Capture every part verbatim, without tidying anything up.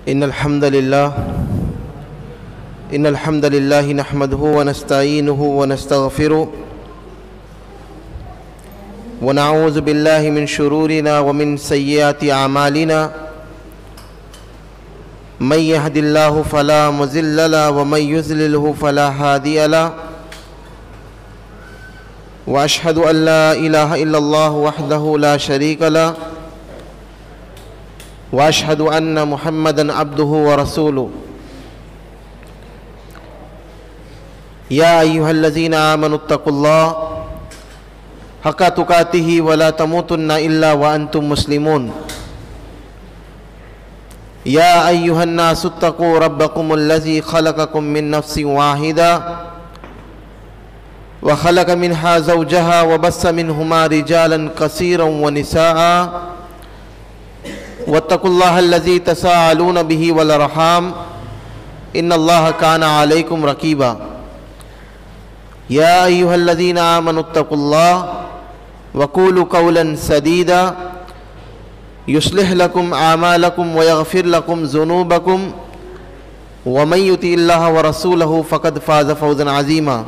إن الحمد لله إن الحمد لله نحمده ونستعينه ونستغفره ونعوذ بالله من شرورنا ومن سيئات أعمالنا من يهد الله فلا مضل له ومن يضلل فلا هادي له وأشهد أن لا إله إلا الله وحده لا شريك له وأشهد أن محمدًا عبده ورسوله يا أيها الذين آمنوا اتقوا الله حق تقاته ولا تموتن إلا وأنتم مسلمون يا أيها الناس اتقوا ربكم الذي خلقكم من نفس واحدة وخلق منها زوجها وبث منهما رجالا كثيرا ونساء واتقوا الله الذي تساءلون به والأرحام إن الله كان عليكم رقيبا يا أيها الذين آمنوا اتقوا الله وقولوا قولا سديدا يصلح لكم أعمالكم ويغفر لكم ذنوبكم ومن يطع الله ورسوله فقد فاز فوزا عظيما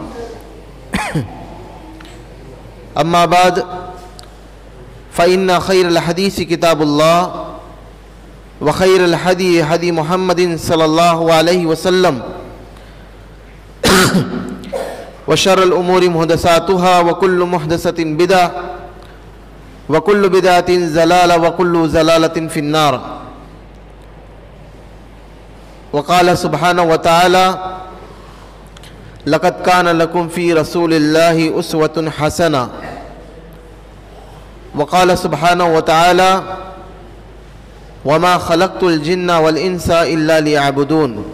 أما بعد فإن خير الحديث كتاب الله وخير الهدي هدي محمد صلى الله عليه وسلم وشر الأمور محدثاتها وكل محدثة بدعة وكل بدعة ضلالة وكل ضلالة في النار وقال سبحانه وتعالى لقد كان لكم في رسول الله أسوة حسنة وقال سبحانه وتعالى وما خلقت الجن والإنس إلا ليعبدون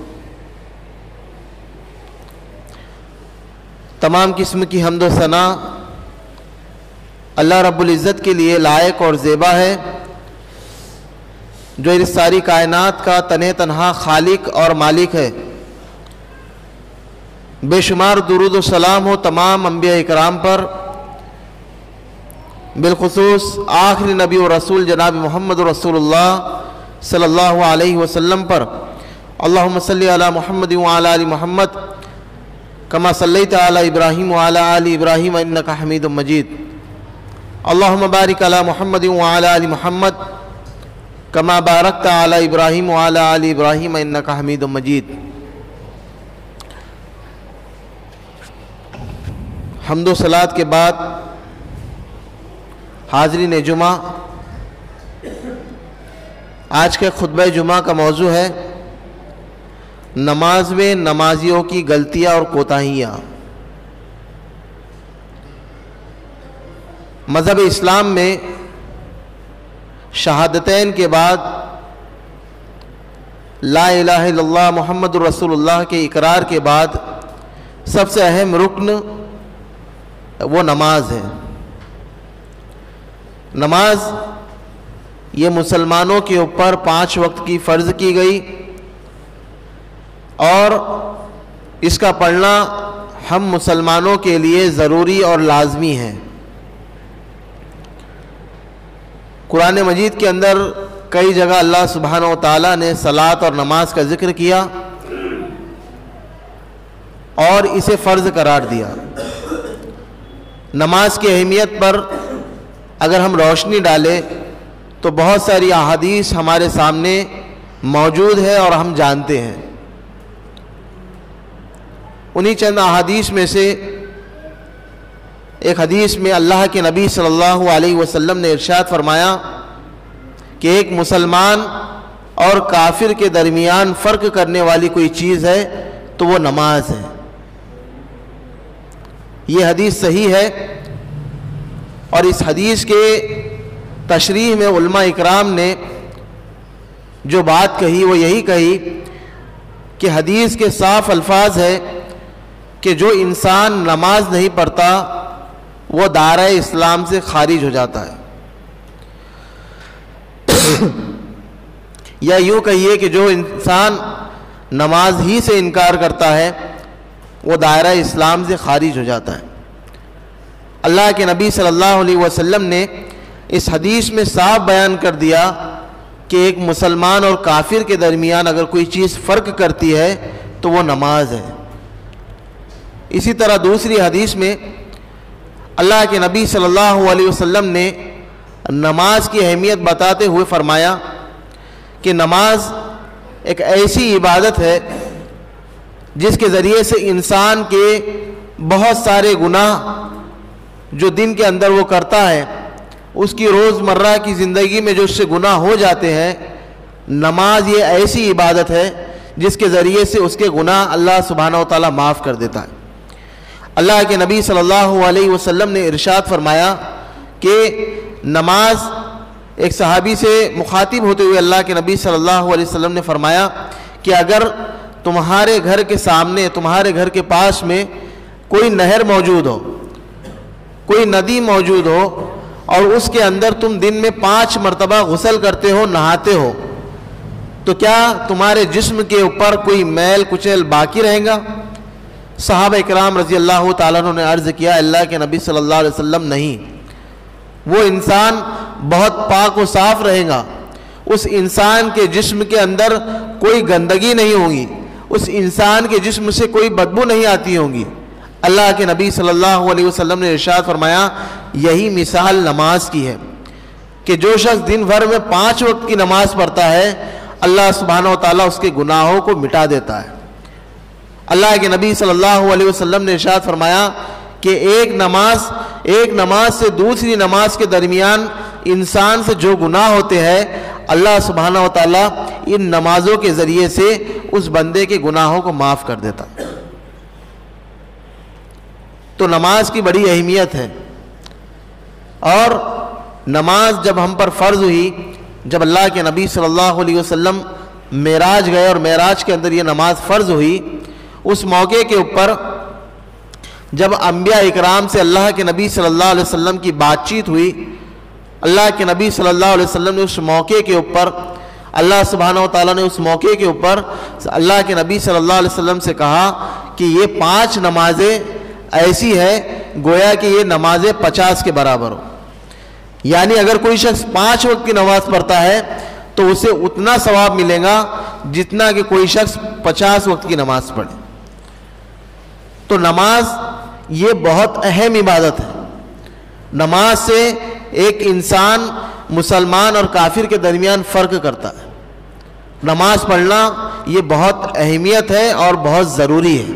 تمام قسم کی حمد و ثنا اللہ رب العزت کے لیے لائق اور زیبا ہے جو اس ساری کائنات کا تنہ تنہا خالق اور مالک ہے۔ بے شمار درود و سلام ہو تمام انبیاء اکرام پر، بالخصوص آخری نبی و رسول جناب محمد رسول اللہ صلی اللہ علیہ وسلم پر۔ اللہم صلی علی محمد وعلی آل محمد کما صلیت علی ابراہیم وعلی آل ابراہیم انکا حمید مجید۔ اللہم بارک علی محمد وعلی آل محمد کما بارکت علی ابراہیم وعلی آل ابراہیم انکا حمید مجید۔ حمد و صلوات کے بعد حاضرین جمعہ، آج کے خطبہ جمعہ کا موضوع ہے نماز میں نمازیوں کی غلطیاں اور کوتاہیاں۔ مذہب اسلام میں شہادتین کے بعد لا الہ الا اللہ محمد رسول اللہ کے اقرار کے بعد سب سے اہم رکن وہ نماز ہے۔ نماز یہ مسلمانوں کے اوپر پانچ وقت کی فرض کی گئی اور اس کا پڑھنا ہم مسلمانوں کے لیے ضروری اور لازمی ہے۔ قرآن مجید کے اندر کئی جگہ اللہ سبحانہ و تعالیٰ نے صلاۃ اور نماز کا ذکر کیا اور اسے فرض قرار دیا۔ نماز کی اہمیت پر اگر ہم روشنی ڈالیں تو بہت ساری احادیث ہمارے سامنے موجود ہے اور ہم جانتے ہیں۔ انہی چند احادیث میں سے ایک حدیث میں اللہ کے نبی صلی اللہ علیہ وسلم نے ارشاد فرمایا کہ ایک مسلمان اور کافر کے درمیان فرق کرنے والی کوئی چیز ہے تو وہ نماز ہے۔ یہ حدیث صحیح ہے اور اس حدیث کے تشریح میں علماء اکرام نے جو بات کہی وہ یہی کہی کہ حدیث کے صاف الفاظ ہے کہ جو انسان نماز نہیں پڑھتا وہ دائرہ اسلام سے خارج ہو جاتا ہے، یا یوں کہیے کہ جو انسان نماز ہی سے انکار کرتا ہے وہ دائرہ اسلام سے خارج ہو جاتا ہے۔ اللہ کے نبی صلی اللہ علیہ وسلم نے اس حدیث میں صاف بیان کر دیا کہ ایک مسلمان اور کافر کے درمیان اگر کوئی چیز فرق کرتی ہے تو وہ نماز ہے۔ اسی طرح دوسری حدیث میں اللہ کے نبی صلی اللہ علیہ وسلم نے نماز کی اہمیت بتاتے ہوئے فرمایا کہ نماز ایک ایسی عبادت ہے جس کے ذریعے سے انسان کے بہت سارے گناہ جو دن کے اندر وہ کرتا ہے، اس کی روزمرہ کی زندگی میں جو اس سے گناہ ہو جاتے ہیں، نماز یہ ایسی عبادت ہے جس کے ذریعے سے اس کے گناہ اللہ سبحانہ و تعالیٰ معاف کر دیتا ہے۔ اللہ کے نبی صلی اللہ علیہ وسلم نے ارشاد فرمایا کہ نماز، ایک صحابی سے مخاطب ہوتے ہوئے اللہ کے نبی صلی اللہ علیہ وسلم نے فرمایا کہ اگر تمہارے گھر کے سامنے، تمہارے گھر کے پاس میں کوئی نہر موجود ہو، کوئی ندی موجود ہو، اور اس کے اندر تم دن میں پانچ مرتبہ غسل کرتے ہو، نہاتے ہو، تو کیا تمہارے جسم کے اوپر کوئی میل کچیل باقی رہے گا؟ صحابہ اکرام رضی اللہ تعالیٰ عنہ نے عرض کیا، اللہ کے نبی صلی اللہ علیہ وسلم نہیں، وہ انسان بہت پاک و صاف رہے گا، اس انسان کے جسم کے اندر کوئی گندگی نہیں ہوگی، اس انسان کے جسم سے کوئی بدبو نہیں آتی ہوگی۔ اللہ کے نبی صلی اللہ علیہ وسلم نے ارشاد فرمایا، یہی مثال نماز کی ہے کہ جو شخص دن بھر میں پانچ وقت کی نماز پڑھتا ہے، اللہ سبحانہ و تعالیٰ اس کے گناہوں کو مٹا دیتا ہے۔ اللہ کے نبی صلی اللہ علیہ وسلم نے ارشاد فرمایا کہ ایک نماز ایک نماز سے دوسری نماز کے درمیان انسان سے جو گناہ ہوتے ہیں، اللہ سبحانہ و تعالیٰ ان نمازوں کے ذریعے سے اس بندے کے گناہوں کو معاف کر دیتا۔ تو نماز کی بڑی اہمیت ہے، اور نماز جب ہم پر فرض ہوئی، جب اللہ کے نبی صلی اللہ علیہ وسلم معراج گئے اور معراج کے اندر یہ نماز فرض ہوئی، اس موقع کے اوپر جب انبیاء اکرام سے اللہ کے نبی صلی اللہ علیہ وسلم کی بات چیت ہوئی، اللہ کے نبی صلی اللہ علیہ وسلم نے اس موقع کے اوپر، اللہ سبحانہ و تعالیٰ نے اس موقع کے اوپر اللہ کے نبی صلی اللہ علیہ وسلم سے کہا کہ یہ پانچ نمازیں ایسی ہے گویا کہ یہ نمازیں پچاس کے برابر ہو، یعنی اگر کوئی شخص پانچ وقت کی نماز پڑھتا ہے تو اسے اتنا ثواب ملے گا جتنا کہ کوئی شخص پچاس وقت کی نماز پڑھے۔ تو نماز یہ بہت اہم عبادت ہے۔ نماز سے ایک انسان مسلمان اور کافر کے درمیان فرق کرتا ہے۔ نماز پڑھنا یہ بہت اہمیت ہے اور بہت ضروری ہے۔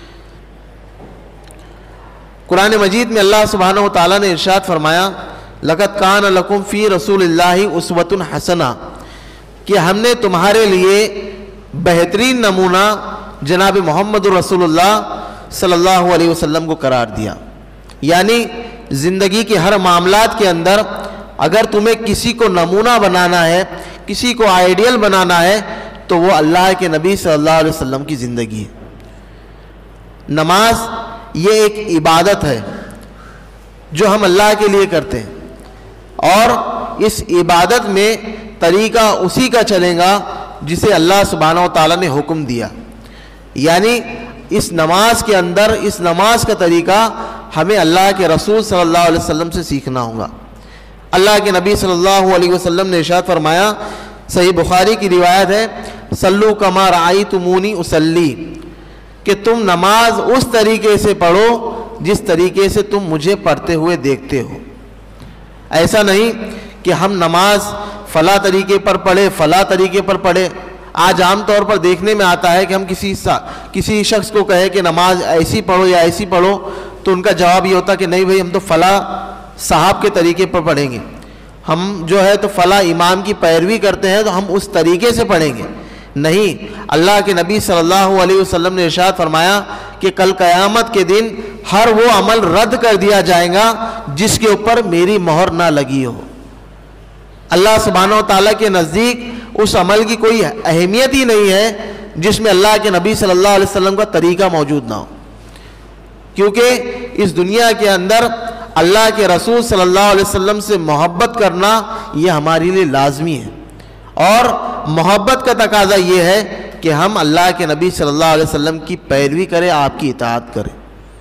قرآن مجید میں اللہ سبحانہ و تعالیٰ نے ارشاد فرمایا، لَقَدْ كَانَ لَكُمْ فِي رَسُولِ اللَّهِ أُسْوَةٌ حَسَنَةٌ، کہ ہم نے تمہارے لیے بہترین نمونہ جناب محمد رسول اللہ صلی اللہ علیہ وسلم کو قرار دیا۔ یعنی زندگی کے ہر معاملات کے اندر اگر تمہیں کسی کو نمونہ بنانا ہے، کسی کو آئیڈیل بنانا ہے، تو وہ اللہ کے نبی صلی اللہ علیہ وسلم کی زندگی ہے۔ نماز یہ ایک عبادت ہے جو ہم اللہ کے لیے کرتے ہیں، اور اس عبادت میں طریقہ اسی کا چلے گا جسے اللہ سبحانہ و تعالیٰ نے حکم دیا۔ یعنی اس نماز کے اندر، اس نماز کا طریقہ ہمیں اللہ کے رسول صلی اللہ علیہ وسلم سے سیکھنا ہوگا۔ اللہ کے نبی صلی اللہ علیہ وسلم نے ارشاد فرمایا، صحیح بخاری کی روایت ہے، صلو کما رأیتمونی اصلی، کہ تم نماز اس طریقے سے پڑھو جس طریقے سے تم مجھے پڑھتے ہوئے دیکھتے ہو۔ ایسا نہیں کہ ہم نماز فلاں طریقے پر پڑھے، فلاں طریقے پر پڑھے۔ آج عام طور پر دیکھنے میں آتا ہے کہ ہم کسی کسی شخص کو کہے کہ نماز ایسی پڑھو یا ایسی پڑھو، تو ان کا جواب یہ ہوتا کہ نہیں بھائی، ہم تو فلاں صاحب کے طریقے پر پڑھیں گے، ہم جو ہے تو فلاں امام کی پیروی کرتے ہیں تو ہم اس طریقے سے پڑھیں گے۔ نہیں، اللہ کے نبی صلی اللہ علیہ وسلم نے ارشاد فرمایا کہ کل قیامت کے دن ہر وہ عمل رد کر دیا جائے گا جس کے اوپر میری مہر نہ لگی ہو۔ اللہ سبحانہ و تعالیٰ کے نزدیک اس عمل کی کوئی اہمیت ہی نہیں ہے جس میں اللہ کے نبی صلی اللہ علیہ وسلم کا طریقہ موجود نہ ہو، کیونکہ اس دنیا کے اندر اللہ کے رسول صلی اللہ علیہ وسلم سے محبت کرنا یہ ہمارے لیے لازمی ہے، اور محبت کا تقاضا یہ ہے کہ ہم اللہ کے نبی صلی اللہ علیہ وسلم کی پیروی کریں، آپ کی اطاعت کریں۔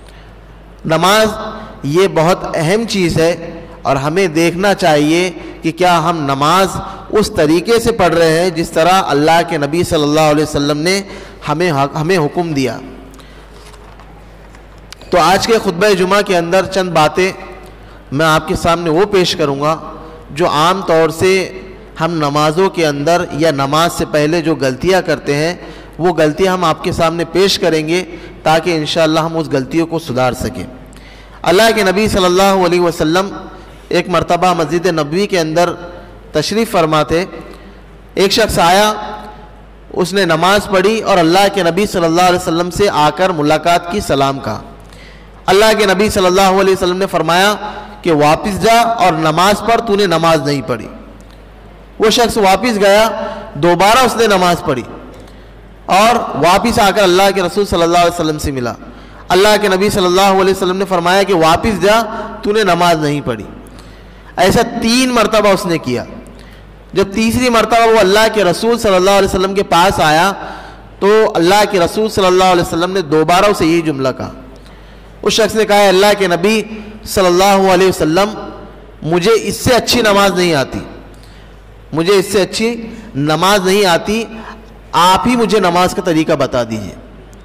نماز یہ بہت اہم چیز ہے، اور ہمیں دیکھنا چاہیے کہ کیا ہم نماز اس طریقے سے پڑھ رہے ہیں جس طرح اللہ کے نبی صلی اللہ علیہ وسلم نے ہمیں ہمیں حکم دیا۔ تو آج کے خطبہ جمعہ کے اندر چند باتیں میں آپ کے سامنے وہ پیش کروں گا جو عام طور سے ہم نمازوں کے اندر یا نماز سے پہلے جو غلطیاں کرتے ہیں وہ غلطیاں ہم آپ کے سامنے پیش کریں گے تاکہ انشاءاللہ ہم اس غلطیوں کو سدھار سکیں۔ اللہ کے نبی صلی اللہ علیہ وسلم ایک مرتبہ مسجد نبوی کے اندر تشریف فرما تھے۔ ایک شخص آیا، اس نے نماز پڑھی اور اللہ کے نبی صلی اللہ علیہ وسلم سے آ کر ملاقات کی، سلام کہا۔ اللہ کے نبی صلی اللہ علیہ وسلم نے فرمایا کہ واپس جا اور نماز پڑھ، تو نے نماز نہیں پڑھی۔ وہ شخص واپس گیا، دوبارہ اس نے نماز پڑھی اور واپس آ کر اللہ کے رسول صلی اللہ علیہ وسلم سے ملا۔ اللہ کے نبی صلی اللہ علیہ وسلم نے فرمایا کہ واپس جا، تو نے نماز نہیں پڑھی۔ ایسا تین مرتبہ اس نے کیا۔ جب تیسری مرتبہ وہ اللہ کے رسول صلی اللہ علیہ وسلم کے پاس آیا تو اللہ کے رسول صلی اللہ علیہ وسلم نے دوبارہ اسے یہی جملہ کہا۔ اس شخص نے کہا، اللہ کے نبی صلی اللہ علیہ وسلم، مجھے اس سے اچھی نماز نہیں آتی، مجھے اس سے اچھی نماز نہیں آتی، آپ ہی مجھے نماز کا طریقہ بتا دیجیے۔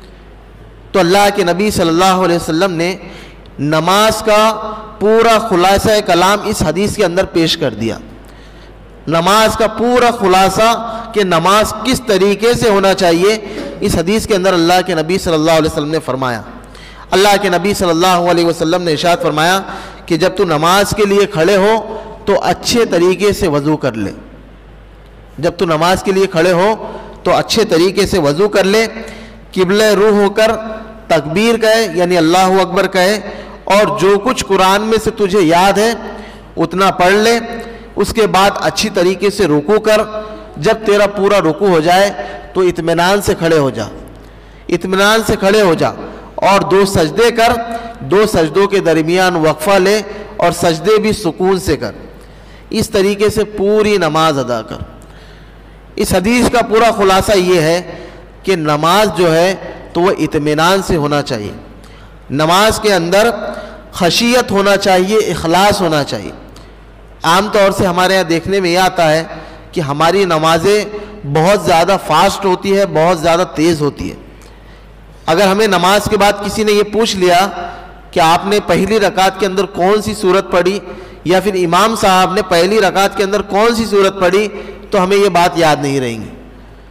تو اللہ کے نبی صلی اللہ علیہ وسلم نے نماز کا پورا خلاصہ کلام اس حدیث کے اندر پیش کر دیا۔ نماز کا پورا خلاصہ کہ نماز کس طریقے سے ہونا چاہیے، اس حدیث کے اندر اللہ کے نبی صلی اللہ علیہ وسلم نے فرمایا۔ اللہ کے نبی صلی اللہ علیہ وسلم نے ارشاد فرمایا کہ جب تو نماز کے لیے کھڑے ہو تو اچھے طریقے سے وضو کر لے۔ جب تو نماز کے لیے کھڑے ہو تو اچھے طریقے سے وضو کر لے، قبلہ روح ہو کر تکبیر کہے یعنی اللہ اکبر کہے، اور جو کچھ قرآن میں سے تجھے یاد ہے اتنا پڑھ لے۔ اس کے بعد اچھی طریقے سے رکوع کر، جب تیرا پورا رکوع ہو جائے تو اطمینان سے کھڑے ہو جا، اطمینان سے کھڑے ہو جا اور دو سجدے کر، دو سجدوں کے درمیان وقفہ لے اور سجدے بھی سکون سے کر۔ اس طریقے سے پوری نماز ادا کر۔ اس حدیث کا پورا خلاصہ یہ ہے کہ نماز جو ہے تو وہ اطمینان سے ہونا چاہیے، نماز کے اندر خشیت ہونا چاہیے، اخلاص ہونا چاہیے۔ عام طور سے ہمارے یہاں دیکھنے میں یہ آتا ہے کہ ہماری نمازیں بہت زیادہ فاسٹ ہوتی ہے، بہت زیادہ تیز ہوتی ہے۔ اگر ہمیں نماز کے بعد کسی نے یہ پوچھ لیا کہ آپ نے پہلی رکعت کے اندر کون سی سورت پڑھی یا پھر امام صاحب نے پہلی رکعت کے اندر کون سی سورت پڑھی، تو ہمیں یہ بات یاد نہیں رہیں گی۔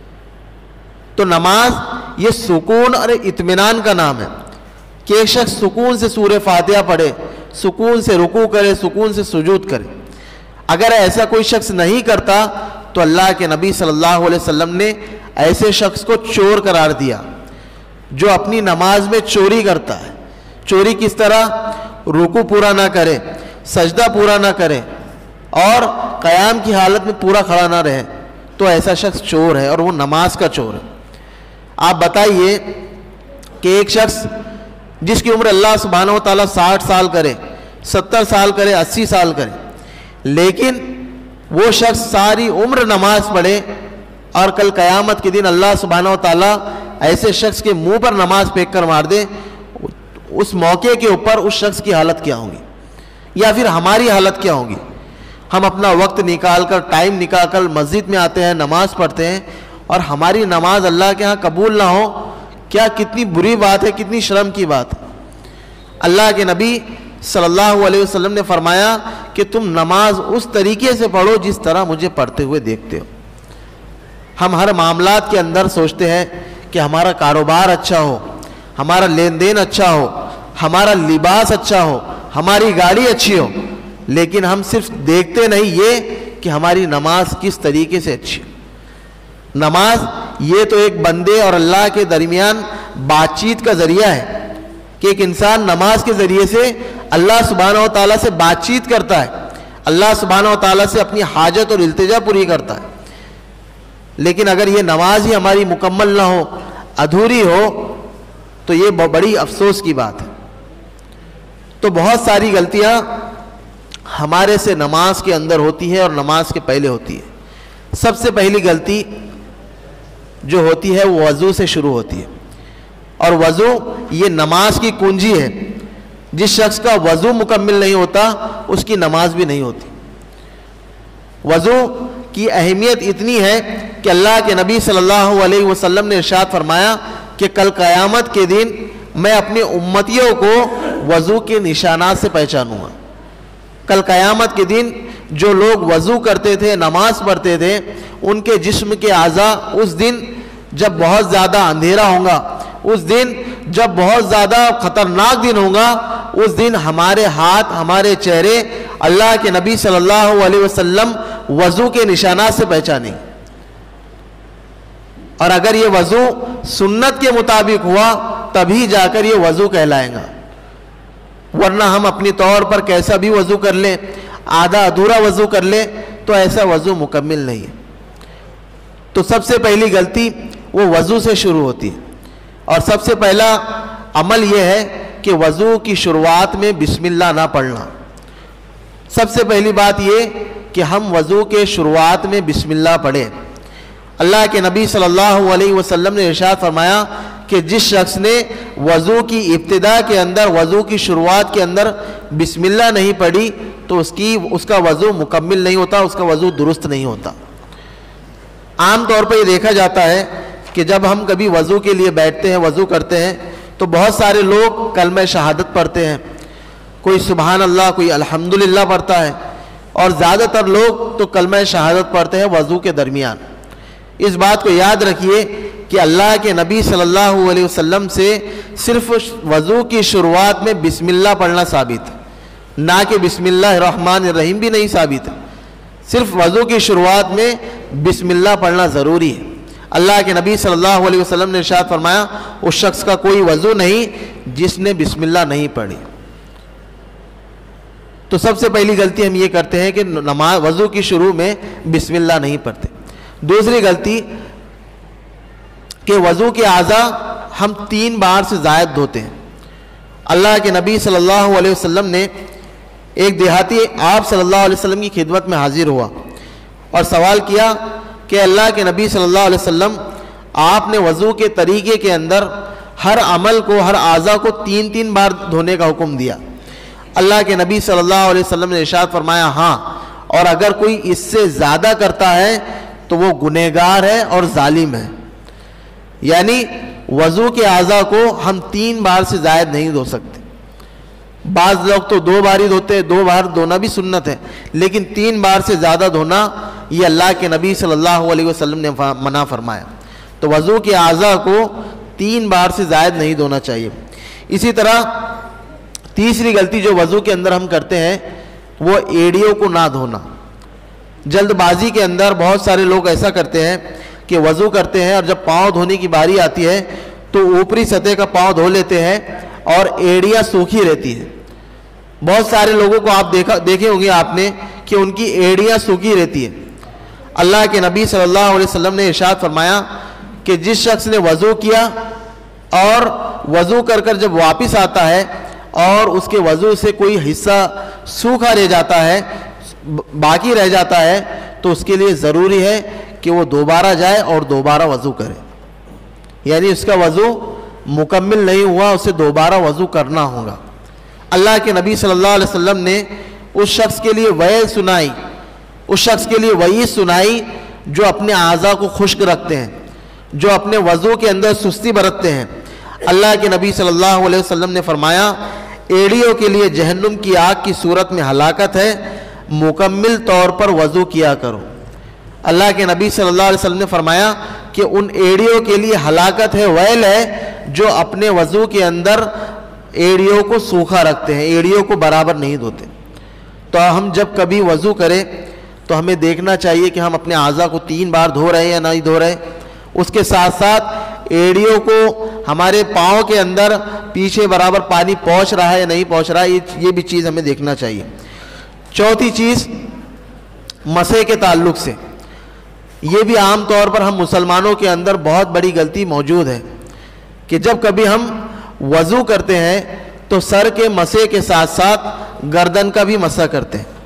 تو نماز یہ سکون اور اطمینان کا نام ہے کہ ایک شخص سکون سے سورہ فاتحہ پڑھے، سکون سے رکوع کرے، سکون سے سجود کرے۔ اگر ایسا کوئی شخص نہیں کرتا تو اللہ کے نبی صلی اللہ علیہ وسلم نے ایسے شخص کو چور قرار دیا جو اپنی نماز میں چوری کرتا ہے۔ چوری کس طرح؟ رکوع پورا نہ کرے، سجدہ پورا نہ کرے اور قیام کی حالت میں پورا کھڑا نہ رہے، تو ایسا شخص چور ہے اور وہ نماز کا چور ہے۔ آپ بتائیے کہ ایک شخص جس کی عمر اللہ سبحانہ و تعالیٰ ساٹھ سال کرے، ستر سال کرے، اسی سال کرے، لیکن وہ شخص ساری عمر نماز پڑھے اور کل قیامت کے دن اللہ سبحانہ و تعالیٰ ایسے شخص کے منہ پر نماز پھینک کر مار دے، اس موقع کے اوپر اس شخص کی حالت کیا ہوگی یا پھر ہماری حالت کیا ہوگی؟ ہم اپنا وقت نکال کر، ٹائم نکال کر مسجد میں آتے ہیں، نماز پڑھتے ہیں اور ہماری نماز اللہ کے ہاں قبول نہ ہو، کیا کتنی بری بات ہے، کتنی شرم کی بات ہے۔ اللہ کے نبی صلی اللہ علیہ وسلم نے فرمایا کہ تم نماز اس طریقے سے پڑھو جس طرح مجھے پڑھتے ہوئے دیکھتے ہو۔ ہم ہر معاملات کے اندر سوچتے ہیں کہ ہمارا کاروبار اچھا ہو، ہمارا لین دین اچھا ہو، ہمارا لباس اچھا ہو، ہماری گاڑی اچھی ہو، لیکن ہم صرف دیکھتے نہیں یہ کہ ہماری نماز کس طریقے سے اچھی ہو۔ نماز یہ تو ایک بندے اور اللہ کے درمیان بات چیت کا ذریعہ ہے کہ ایک انسان نماز کے ذریعے سے اللہ سبحانہ و تعالیٰ سے بات چیت کرتا ہے، اللہ سبحانہ و تعالیٰ سے اپنی حاجت اور التجا پوری کرتا ہے۔ لیکن اگر یہ نماز ہی ہماری مکمل نہ ہو، ادھوری ہو، تو یہ بڑی افسوس کی بات ہے۔ تو بہت ساری غلطیاں ہمارے سے نماز کے اندر ہوتی ہے اور نماز کے پہلے ہوتی ہے۔ سب سے پہلی غلطی جو ہوتی ہے وہ وضو سے شروع ہوتی ہے، اور وضو یہ نماز کی کنجی ہے۔ جس شخص کا وضو مکمل نہیں ہوتا اس کی نماز بھی نہیں ہوتی۔ وضو کی اہمیت اتنی ہے کہ اللہ کے نبی صلی اللہ علیہ وسلم نے ارشاد فرمایا کہ کل قیامت کے دن میں اپنی امتیوں کو وضو کے نشانات سے پہچانوں گا۔ کل قیامت کے دن جو لوگ وضو کرتے تھے، نماز پڑھتے تھے، ان کے جسم کے اعضاء اس دن جب بہت زیادہ اندھیرا ہوگا، اس دن جب بہت زیادہ خطرناک دن ہوگا، اس دن ہمارے ہاتھ، ہمارے چہرے اللہ کے نبی صلی اللہ علیہ وسلم وضو کے نشانات سے پہچانیں۔ اور اگر یہ وضو سنت کے مطابق ہوا تبھی جا کر یہ وضو کہلائے گا، ورنہ ہم اپنی طور پر کیسا بھی وضو کر لیں، آدھا ادھورا وضو کر لیں تو ایسا وضو مکمل نہیں ہے۔ تو سب سے پہلی غلطی وہ وضو سے شروع ہوتی ہے، اور سب سے پہلا عمل یہ ہے کہ وضو کی شروعات میں بسم اللہ نہ پڑھنا۔ سب سے پہلی بات یہ کہ ہم وضو کے شروعات میں بسم اللہ پڑھیں۔ اللہ کے نبی صلی اللہ علیہ وسلم نے ارشاد فرمایا کہ جس شخص نے وضو کی ابتدا کے اندر، وضو کی شروعات کے اندر بسم اللہ نہیں پڑھی تو اس کی اس کا وضو مکمل نہیں ہوتا، اس کا وضو درست نہیں ہوتا۔ عام طور پر یہ دیکھا جاتا ہے کہ جب ہم کبھی وضو کے لیے بیٹھتے ہیں، وضو کرتے ہیں، تو بہت سارے لوگ کلمہ شہادت پڑھتے ہیں، کوئی سبحان اللہ، کوئی الحمدللہ پڑھتا ہے، اور زیادہ تر لوگ تو کلمہ شہادت پڑھتے ہیں وضو کے درمیان۔ اس بات کو یاد رکھیے کہ اللہ کے نبی صلی اللہ علیہ وسلم سے صرف وضو کی شروعات میں بسم اللہ پڑھنا ثابت ہے، نہ کہ بسم اللہ الرحمن الرحیم بھی نہیں ثابت ہے۔ صرف وضو کی شروعات میں بسم اللہ پڑھنا ضروری ہے۔ اللہ کے نبی صلی اللہ علیہ وسلم نے ارشاد فرمایا اس شخص کا کوئی وضو نہیں جس نے بسم اللہ نہیں پڑھی۔ تو سب سے پہلی غلطی ہم یہ کرتے ہیں کہ نماز وضو کی شروع میں بسم اللہ نہیں پڑھتے۔ دوسری غلطی کہ وضو کے اعضاء ہم تین بار سے زائد دھوتے ہیں۔ اللہ کے نبی صلی اللہ علیہ وسلم نے ایک دیہاتی آپ صلی اللہ علیہ وسلم کی خدمت میں حاضر ہوا اور سوال کیا کہ اللہ کے نبی صلی اللہ علیہ وسلم، آپ نے وضو کے طریقے کے اندر ہر عمل کو، ہر اعضاء کو تین تین بار دھونے کا حکم دیا۔ اللہ کے نبی صلی اللہ علیہ وسلم نے ارشاد فرمایا ہاں، اور اگر کوئی اس سے زیادہ کرتا ہے تو وہ گنہگار ہے اور ظالم ہے۔ یعنی وضو کے اعضاء کو ہم تین بار سے زائد نہیں دھو سکتے۔ بعض لوگ تو دو بار ہی دھوتے ہیں، دو بار دھونا بھی سنت ہے، لیکن تین بار سے زیادہ دھونا یہ اللہ کے نبی صلی اللہ علیہ وسلم نے منع فرمایا۔ تو وضو کے اعضاء کو تین بار سے زائد نہیں دھونا چاہیے۔ اسی طرح تیسری غلطی جو وضو کے اندر ہم کرتے ہیں وہ ایڑیوں کو نہ دھونا۔ جلد بازی کے اندر بہت سارے لوگ ایسا کرتے ہیں کہ وضو کرتے ہیں اور جب پاؤں دھونے کی باری آتی ہے تو اوپری سطح کا پاؤں دھو لیتے ہیں اور ایڑیاں سوکھی رہتی ہے۔ بہت سارے لوگوں کو آپ دیکھا دیکھے ہوں گے آپ نے کہ ان کی ایڑیاں سوکھی رہتی ہے۔ اللہ کے نبی صلی اللہ علیہ وسلم نے ارشاد فرمایا کہ جس شخص نے وضو کیا اور وضو کر کر جب واپس آتا ہے اور اس کے وضو سے کوئی حصہ سوکھا رہ جاتا ہے، باقی رہ جاتا ہے، تو اس کے لیے ضروری ہے کہ وہ دوبارہ جائے اور دوبارہ وضو کرے۔ یعنی اس کا وضو مکمل نہیں ہوا، اسے دوبارہ وضو کرنا ہوگا۔ اللہ کے نبی صلی اللہ علیہ وسلم نے اس شخص کے لیے وعید سنائی، اس شخص کے لیے وعید سنائی جو اپنے اعضاء کو خشک رکھتے ہیں، جو اپنے وضو کے اندر سستی برتتے ہیں۔ اللہ کے نبی صلی اللہ علیہ وسلم نے فرمایا ایڑیوں کے لیے جہنم کی آگ کی صورت میں ہلاکت ہے، مکمل طور پر وضو کیا کرو۔ اللہ کے نبی صلی اللہ علیہ وسلم نے فرمایا کہ ان ایڑیوں کے لیے ہلاکت ہے، ویل ہے جو اپنے وضو کے اندر ایڑیوں کو سوکھا رکھتے ہیں، ایڑیوں کو برابر نہیں دھوتے۔ تو ہم جب کبھی وضو کریں تو ہمیں دیکھنا چاہیے کہ ہم اپنے اعضاء کو تین بار دھو رہے ہیں یا نہیں دھو رہے۔ اس کے ساتھ ساتھ ایڑیوں کو ہمارے پاؤں کے اندر پیچھے برابر پانی پہنچ رہا ہے یا نہیں پہنچ رہا ہے، یہ بھی چیز ہمیں دیکھنا چاہیے۔ چوتھی چیز مسح کے تعلق سے، یہ بھی عام طور پر ہم مسلمانوں کے اندر بہت بڑی غلطی موجود ہے کہ جب کبھی ہم وضو کرتے ہیں تو سر کے مسح کے ساتھ ساتھ گردن کا بھی مسح کرتے ہیں۔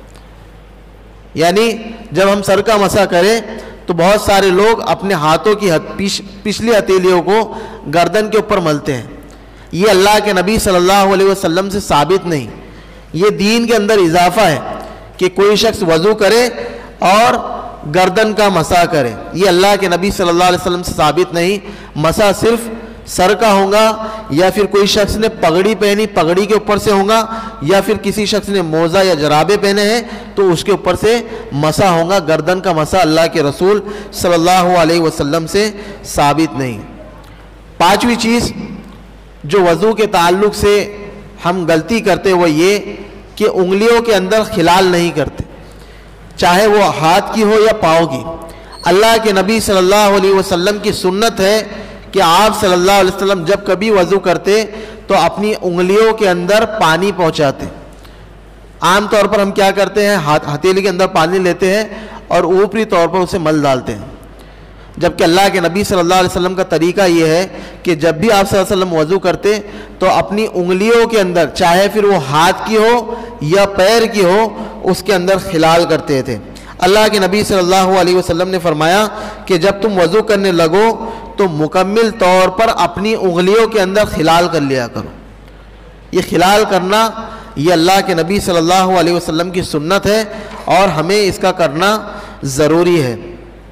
یعنی جب ہم سر کا مسح کریں تو بہت سارے لوگ اپنے ہاتھوں کی پچھلی ہتھیلیوں کو گردن کے اوپر ملتے ہیں۔ یہ اللہ کے نبی صلی اللہ علیہ وسلم سے ثابت نہیں، یہ دین کے اندر اضافہ ہے کہ کوئی شخص وضو کرے اور گردن کا مسح کریں. یہ اللہ کے نبی صلی اللہ علیہ وسلم سے ثابت نہیں. مسح صرف سر کا ہوگا, یا پھر کوئی شخص نے پگڑی پہنی پگڑی کے اوپر سے ہوگا, یا پھر کسی شخص نے موزہ یا جرابے پہنے ہیں تو اس کے اوپر سے مسح ہوگا. گردن کا مسح اللہ کے رسول صلی اللہ علیہ وسلم سے ثابت نہیں. پانچویں چیز جو وضو کے تعلق سے ہم غلطی کرتے وہ یہ کہ انگلیوں کے اندر خلال نہیں کرتے, چاہے وہ ہاتھ کی ہو یا پاؤں کی. اللہ کے نبی صلی اللہ علیہ وسلم کی سنت ہے کہ آپ صلی اللہ علیہ وسلم جب کبھی وضو کرتے تو اپنی انگلیوں کے اندر پانی پہنچاتے. عام طور پر ہم کیا کرتے ہیں, ہتھیلی کے اندر پانی لیتے ہیں اور اوپری طور پر اسے مل ڈالتے ہیں, جبکہ اللہ کے نبی صلی اللہ علیہ وسلم کا طریقہ یہ ہے کہ جب بھی آپ صلی اللہ علیہ وسلم وضو کرتے تو اپنی انگلیوں کے اندر, چاہے پھر وہ ہاتھ کی ہو یا پیر کی ہو, اس کے اندر خلال کرتے تھے. اللہ کے نبی صلی اللہ علیہ وسلم نے فرمایا کہ جب تم وضو کرنے لگو تو مکمل طور پر اپنی انگلیوں کے اندر خلال کر لیا کرو. یہ خلال کرنا یہ اللہ کے نبی صلی اللہ علیہ وسلم کی سنت ہے اور ہمیں اس کا کرنا ضروری ہے.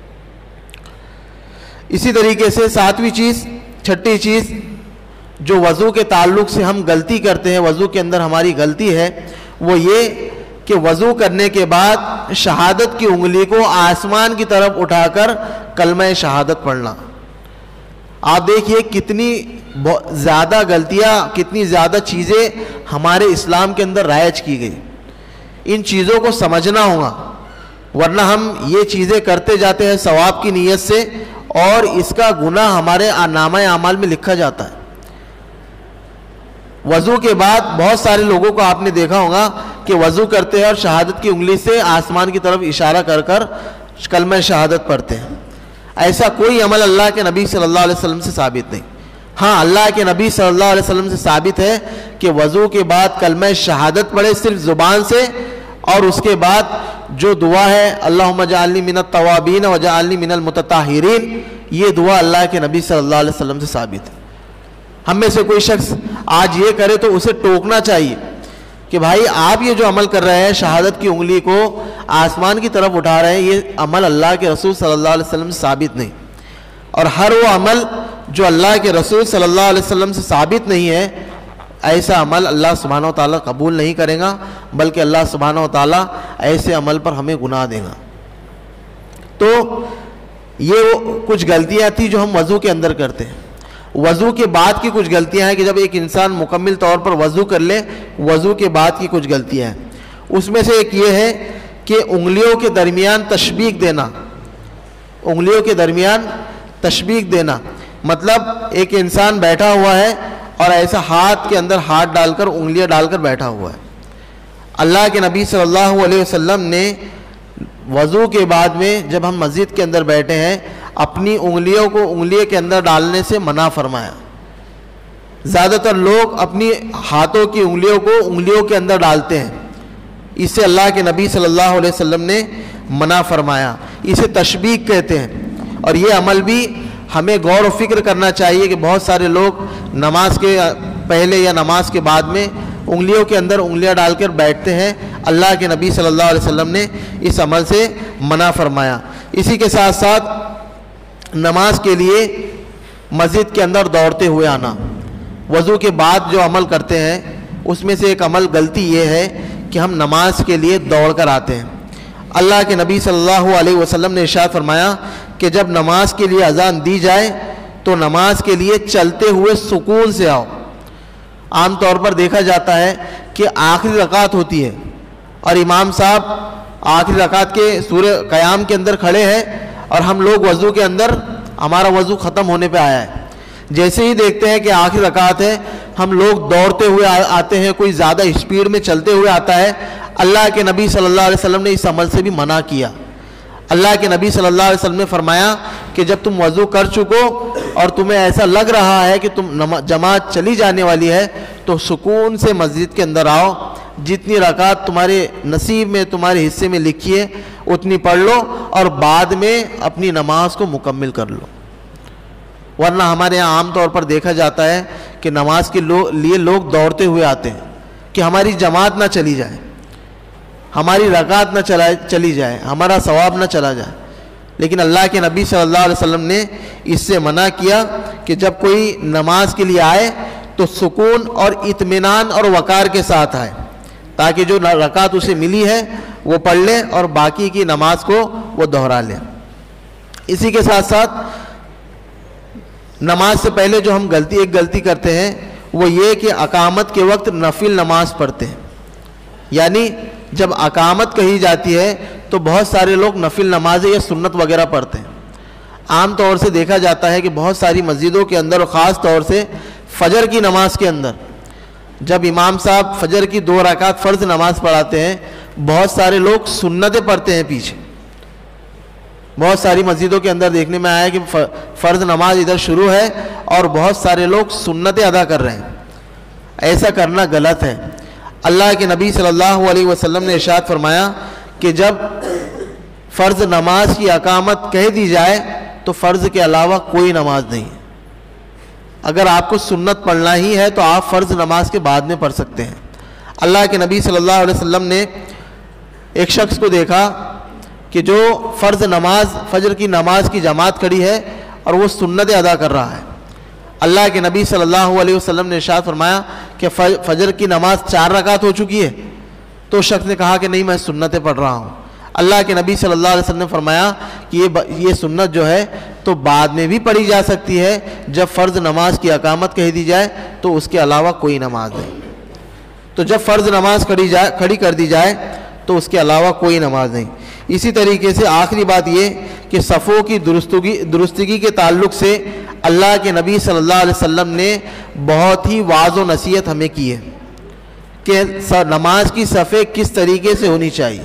اسی طریقے سے ساتویں چیز, چھٹی چیز جو وضو کے تعلق سے ہم غلطی کرتے ہیں, وضو کے اندر ہماری غلطی ہے, وہ یہ کہ وضو کرنے کے بعد شہادت کی انگلی کو آسمان کی طرف اٹھا کر کلمہ شہادت پڑھنا. آپ دیکھیے کتنی زیادہ غلطیاں, کتنی زیادہ چیزیں ہمارے اسلام کے اندر رائج کی گئی. ان چیزوں کو سمجھنا ہوگا, ورنہ ہم یہ چیزیں کرتے جاتے ہیں ثواب کی نیت سے اور اس کا گناہ ہمارے نامہ اعمال میں لکھا جاتا ہے. وضو کے بعد بہت سارے لوگوں کو آپ نے دیکھا ہوگا کہ وضو کرتے ہیں اور شہادت کی انگلی سے آسمان کی طرف اشارہ کر کر کلمہ شہادت پڑھتے ہیں. ایسا کوئی عمل اللہ کے نبی صلی اللہ علیہ وسلم سے ثابت نہیں. ہاں, اللہ کے نبی صلی اللہ علیہ وسلم سے ثابت ہے کہ وضو کے بعد کلمہ شہادت پڑھے صرف زبان سے, اور اس کے بعد جو دعا ہے اللہم اجعلنی من التوابین واجعلنی من المتطہرین, یہ دعا اللہ کے نبی صلی اللہ علیہ وسلم سے ثابت ہے. ہم میں سے کوئی شخص آج یہ کرے تو اسے ٹوکنا چاہیے کہ بھائی آپ یہ جو عمل کر رہے ہیں, شہادت کی انگلی کو آسمان کی طرف اٹھا رہے ہیں, یہ عمل اللہ کے رسول صلی اللہ علیہ وسلم سے ثابت نہیں. اور ہر وہ عمل جو اللہ کے رسول صلی اللہ علیہ وسلم سے ثابت نہیں ہے, ایسا عمل اللہ سبحانہ و تعالیٰ قبول نہیں کرے گا, بلکہ اللہ سبحانہ و تعالیٰ ایسے عمل پر ہمیں گناہ دے گا. تو یہ وہ کچھ غلطیاں تھیں جو ہم وضو کے اندر کرتے ہیں. وضو کے بعد کی کچھ غلطیاں ہیں کہ جب ایک انسان مکمل طور پر وضو کر لے, وضو کے بعد کی کچھ غلطیاں ہیں. اس میں سے ایک یہ ہے کہ انگلیوں کے درمیان تشبیک دینا. انگلیوں کے درمیان تشبیک دینا مطلب ایک انسان بیٹھا ہوا ہے اور ایسا ہاتھ کے اندر ہاتھ ڈال کر انگلیاں ڈال کر بیٹھا ہوا ہے. اللہ کے نبی صلی اللہ علیہ وسلم نے وضو کے بعد میں جب ہم مسجد کے اندر بیٹھے ہیں اپنی انگلیوں کو انگلیوں کے اندر ڈالنے سے منع فرمایا. زیادہ تر لوگ اپنی ہاتھوں کی انگلیوں کو انگلیوں کے اندر ڈالتے ہیں, اس سے اللہ کے نبی صلی اللہ علیہ وسلم نے منع فرمایا. اسے تشبیک کہتے ہیں. اور یہ عمل بھی ہمیں غور و فکر کرنا چاہیے کہ بہت سارے لوگ نماز کے پہلے یا نماز کے بعد میں انگلیوں کے اندر انگلیاں ڈال کر بیٹھتے ہیں. اللہ کے نبی صلی اللہ علیہ وسلم نے اس عمل سے منع فرمایا. اسی کے ساتھ ساتھ نماز کے لیے مسجد کے اندر دوڑتے ہوئے آنا. وضو کے بعد جو عمل کرتے ہیں اس میں سے ایک عمل غلطی یہ ہے کہ ہم نماز کے لیے دوڑ کر آتے ہیں. اللہ کے نبی صلی اللہ علیہ وسلم نے ارشاد فرمایا کہ جب نماز کے لیے اذان دی جائے تو نماز کے لیے چلتے ہوئے سکون سے آؤ. عام طور پر دیکھا جاتا ہے کہ آخری رکعت ہوتی ہے اور امام صاحب آخری رکعت کے سورہ قیام کے اندر کھڑے ہیں اور ہم لوگ وضو کے اندر, ہمارا وضو ختم ہونے پہ آیا ہے. جیسے ہی دیکھتے ہیں کہ آخری رکعت ہے ہم لوگ دوڑتے ہوئے آتے ہیں, کوئی زیادہ اسپیڈ میں چلتے ہوئے آتا ہے. اللہ کے نبی صلی اللہ علیہ وسلم نے اس عمل سے بھی منع کیا. اللہ کے نبی صلی اللہ علیہ وسلم نے فرمایا کہ جب تم وضو کر چکو اور تمہیں ایسا لگ رہا ہے کہ تم جماعت چلی جانے والی ہے تو سکون سے مسجد کے اندر آؤ. جتنی رکعت تمہارے نصیب میں, تمہارے حصے میں لکھی ہے اتنی پڑھ لو اور بعد میں اپنی نماز کو مکمل کر لو. ورنہ ہمارے یہاں عام طور پر دیکھا جاتا ہے کہ نماز کے لیے لوگ دوڑتے ہوئے آتے ہیں کہ ہماری جماعت نہ چلی جائے, ہماری رکعت نہ چلا چلی جائے, ہمارا ثواب نہ چلا جائے. لیکن اللہ کے نبی صلی اللہ علیہ وسلم نے اس سے منع کیا کہ جب کوئی نماز کے لیے آئے تو سکون اور اطمینان اور وقار کے ساتھ آئے، تاکہ جو رکعت اسے ملی ہے وہ پڑھ لے اور باقی کی نماز کو وہ دہرا لے۔ اسی کے ساتھ ساتھ نماز سے پہلے جو ہم غلطی ایک غلطی کرتے ہیں وہ یہ کہ اقامت کے وقت نفل نماز پڑھتے ہیں، یعنی جب اقامت کہی جاتی ہے تو بہت سارے لوگ نفل نمازیں یا سنت وغیرہ پڑھتے ہیں۔ عام طور سے دیکھا جاتا ہے کہ بہت ساری مسجدوں کے اندر اور خاص طور سے فجر کی نماز کے اندر جب امام صاحب فجر کی دو رکعت فرض نماز پڑھاتے ہیں، بہت سارے لوگ سنتیں پڑھتے ہیں پیچھے۔ بہت ساری مسجدوں کے اندر دیکھنے میں آیا کہ فرض نماز ادھر شروع ہے اور بہت سارے لوگ سنتیں ادا کر رہے ہیں۔ ایسا کرنا غلط ہے۔ اللہ کے نبی صلی اللہ علیہ وسلم نے ارشاد فرمایا کہ جب فرض نماز کی اقامت کہہ دی جائے تو فرض کے علاوہ کوئی نماز نہیں ہے۔ اگر آپ کو سنت پڑھنا ہی ہے تو آپ فرض نماز کے بعد میں پڑھ سکتے ہیں۔ اللہ کے نبی صلی اللہ علیہ وسلم نے ایک شخص کو دیکھا کہ جو فرض نماز فجر کی نماز کی جماعت کھڑی ہے اور وہ سنتیں ادا کر رہا ہے۔ اللہ کے نبی صلی اللہ علیہ وسلم نے ارشاد فرمایا کہ فجر کی نماز چار رکعت ہو چکی ہے، تو شخص نے کہا کہ نہیں میں سنتیں پڑھ رہا ہوں۔ اللہ کے نبی صلی اللہ علیہ وسلم نے فرمایا کہ یہ یہ سنت جو ہے تو بعد میں بھی پڑھی جا سکتی ہے، جب فرض نماز کی اقامت کہہ دی جائے تو اس کے علاوہ کوئی نماز نہیں۔ تو جب فرض نماز کھڑی جائے کھڑی کر دی جائے تو اس کے علاوہ کوئی نماز نہیں۔ اسی طریقے سے آخری بات یہ کہ صفوں کی درستگی درستگی کے تعلق سے اللہ کے نبی صلی اللہ علیہ وسلم نے بہت ہی واضح و نصیحت ہمیں کی ہے کہ نماز کی صفیں کس طریقے سے ہونی چاہیے۔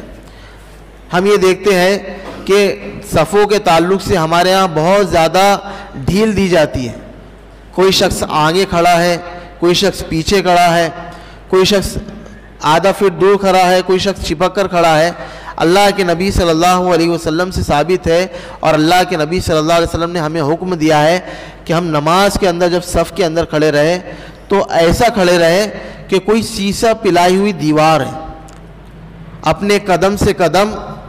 ہم یہ دیکھتے ہیں کہ صفوں کے تعلق سے ہمارے ہاں بہت زیادہ ڈھیل دی جاتی ہے۔ کوئی شخص آگے کھڑا ہے، کوئی شخص پیچھے کھڑا ہے، کوئی شخص آدھا فٹ دور کھڑا ہے، کوئی شخص چپک کر کھڑا ہے۔ اللہ کے نبی صلی اللہ علیہ وسلم سے ثابت ہے اور اللہ کے نبی صلی اللہ علیہ وسلم نے ہمیں حکم دیا ہے کہ ہم نماز کے اندر جب صف کے اندر کھڑے رہے تو ایسا کھڑے رہے کہ کوئی سیسا پلائی ہوئی دیوار ہے، اپنے قدم سے قدم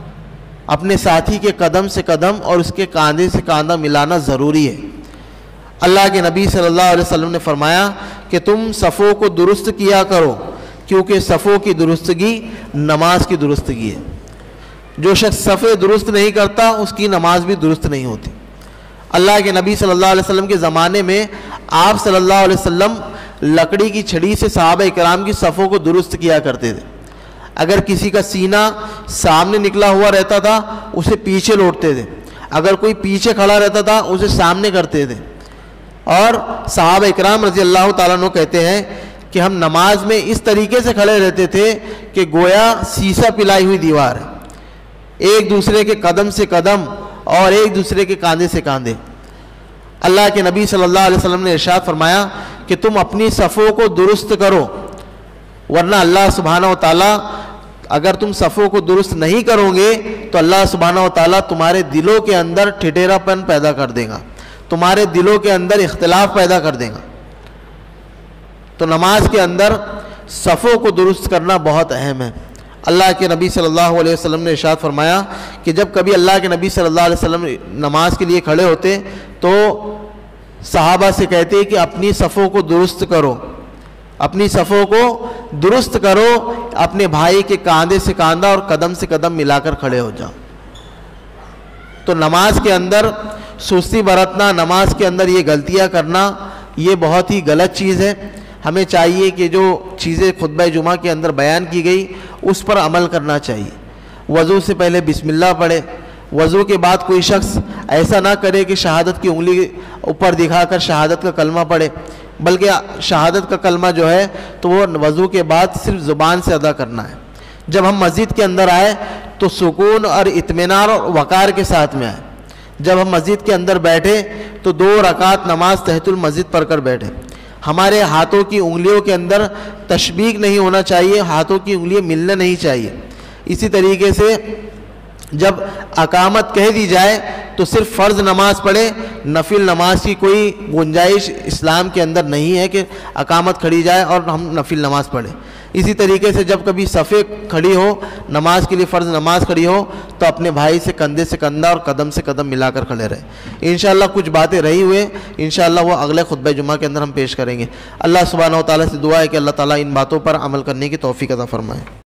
اپنے ساتھی کے قدم سے قدم اور اس کے کاندھے سے کاندھا ملانا ضروری ہے۔ اللہ کے نبی صلی اللہ علیہ وسلم نے فرمایا کہ تم صفوں کو درست کیا کرو، کیونکہ صفوں کی درستگی نماز کی درستگی ہے۔ جو شخص صفیں درست نہیں کرتا اس کی نماز بھی درست نہیں ہوتی۔ اللہ کے نبی صلی اللہ علیہ وسلم کے زمانے میں آپ صلی اللہ علیہ وسلم لکڑی کی چھڑی سے صحابہ اکرام کی صفوں کو درست کیا کرتے تھے۔ اگر کسی کا سینہ سامنے نکلا ہوا رہتا تھا اسے پیچھے لوٹتے تھے، اگر کوئی پیچھے کھڑا رہتا تھا اسے سامنے کرتے تھے۔ اور صحابہ اکرام رضی اللہ تعالیٰ عنہ کہتے ہیں کہ ہم نماز میں اس طریقے سے کھڑے رہتے تھے کہ گویا سیسا پلائی ہوئی دیوار ہے، ایک دوسرے کے قدم سے قدم اور ایک دوسرے کے کاندھے سے کاندھے۔ اللہ کے نبی صلی اللہ علیہ وسلم نے ارشاد فرمایا کہ تم اپنی صفوں کو درست کرو، ورنہ اللہ سبحانہ و تعالیٰ اگر تم صفوں کو درست نہیں کرو گے تو اللہ سبحانہ و تعالیٰ تمہارے دلوں کے اندر ٹھٹیرا پن پیدا کر دے گا، تمہارے دلوں کے اندر اختلاف پیدا کر دے گا۔ تو نماز کے اندر صفوں کو درست کرنا بہت اہم ہے۔ اللہ کے نبی صلی اللہ علیہ وسلم نے ارشاد فرمایا کہ جب کبھی اللہ کے نبی صلی اللہ علیہ وسلم نماز کے لیے کھڑے ہوتے تو صحابہ سے کہتے کہ اپنی صفوں کو درست کرو، اپنی صفوں کو درست کرو، اپنے بھائی کے کاندھے سے کاندھا اور قدم سے قدم ملا کر کھڑے ہو جاؤ۔ تو نماز کے اندر سستی برتنا، نماز کے اندر یہ غلطیاں کرنا، یہ بہت ہی غلط چیز ہے۔ ہمیں چاہیے کہ جو چیزیں خطبہ جمعہ کے اندر بیان کی گئی اس پر عمل کرنا چاہیے۔ وضو سے پہلے بسم اللہ پڑھے، وضو کے بعد کوئی شخص ایسا نہ کرے کہ شہادت کی انگلی اوپر دکھا کر شہادت کا کلمہ پڑھے، بلکہ شہادت کا کلمہ جو ہے تو وہ وضو کے بعد صرف زبان سے ادا کرنا ہے۔ جب ہم مسجد کے اندر آئے تو سکون اور اطمینان اور وقار کے ساتھ میں آئے۔ جب ہم مسجد کے اندر بیٹھے تو دو رکعت نماز تحت المسجد پڑھ کر بیٹھے۔ ہمارے ہاتھوں کی انگلیوں کے اندر تشبیک نہیں ہونا چاہیے، ہاتھوں کی انگلیاں ملنا نہیں چاہیے۔ اسی طریقے سے جب اقامت کہہ دی جائے تو صرف فرض نماز پڑھے، نفل نماز کی کوئی گنجائش اسلام کے اندر نہیں ہے کہ اقامت کھڑی جائے اور ہم نفل نماز پڑھیں۔ اسی طریقے سے جب کبھی صفیں کھڑی ہو، نماز کے لیے فرض نماز کھڑی ہو، تو اپنے بھائی سے کندھے سے کندھا اور قدم سے قدم ملا کر کھڑے رہے۔ انشاءاللہ کچھ باتیں رہی ہوئے انشاءاللہ وہ اگلے خطبہ جمعہ کے اندر ہم پیش کریں گے۔ اللہ سبحانہ و تعالیٰ سے دعا ہے کہ اللہ تعالیٰ ان باتوں پر عمل کرنے کی توفیق عطا فرمائے۔